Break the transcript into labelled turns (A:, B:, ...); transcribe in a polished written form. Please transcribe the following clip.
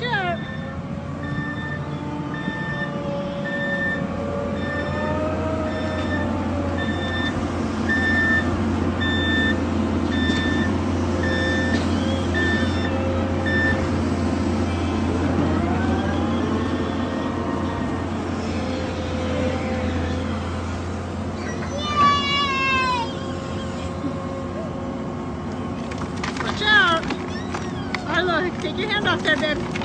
A: out. Watch out. Oh, look, take your hand off there, babe.